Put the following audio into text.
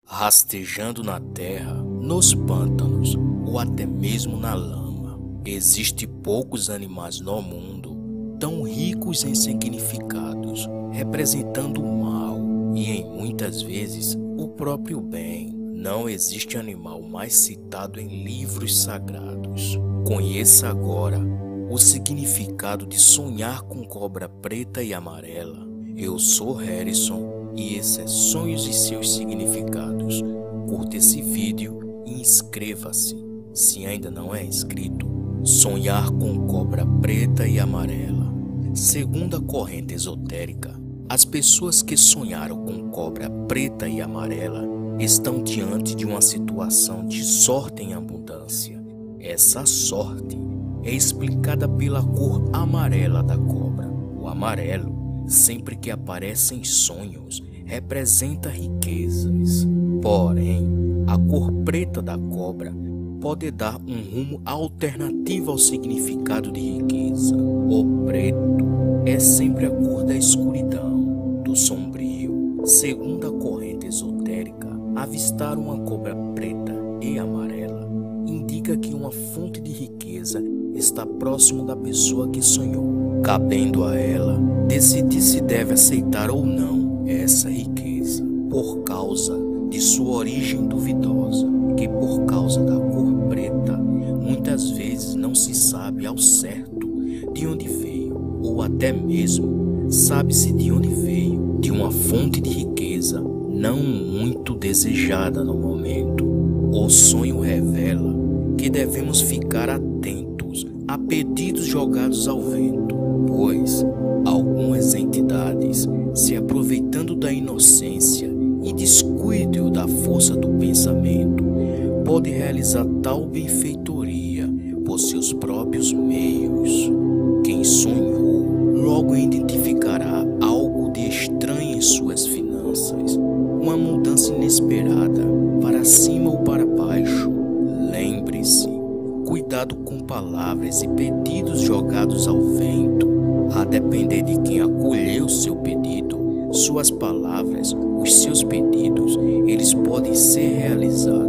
rastejando na terra, nos pântanos ou até mesmo na lama. Existem poucos animais no mundo tão ricos em significados, representando o mal e em muitas vezes o próprio bem. Não existe animal mais citado em livros sagrados. Conheça agora o significado de sonhar com cobra preta e amarela. Eu sou Harrison e esse é Sonhos e seus significados. Curta esse vídeo e inscreva-se, se ainda não é inscrito. Sonhar com cobra preta e amarela. Segundo a corrente esotérica, as pessoas que sonharam com cobra preta e amarela estão diante de uma situação de sorte em abundância. Essa sorte é explicada pela cor amarela da cobra. O amarelo, sempre que aparece em sonhos, representa riquezas. Porém, a cor preta da cobra pode dar um rumo alternativo ao significado de riqueza. O preto é sempre a cor da escuridão, do sombrio. Segundo a corrente esotérica, avistar uma cobra preta e amarela indica que uma fonte de riqueza está próximo da pessoa que sonhou, cabendo a ela decidir se deve aceitar ou não essa riqueza, por causa de sua origem duvidosa, que por causa da cor preta, muitas vezes não se sabe ao certo de onde veio, ou até mesmo sabe-se de onde veio, de uma fonte de riqueza não muito desejada no momento. O sonho revela que devemos ficar atentos a pedidos jogados ao vento, pois algumas entidades, se aproveitando da inocência e descuido da força do pensamento, podem realizar tal benfeitoria por seus próprios meios. Quem sonhou logo identificará algo de estranho em suas finanças, uma mudança inesperada para cima ou para baixo. Lembre-se, cuidado com palavras e pedidos jogados ao vento. A depender de quem acolheu seu pedido, suas palavras, os seus pedidos, eles podem ser realizados.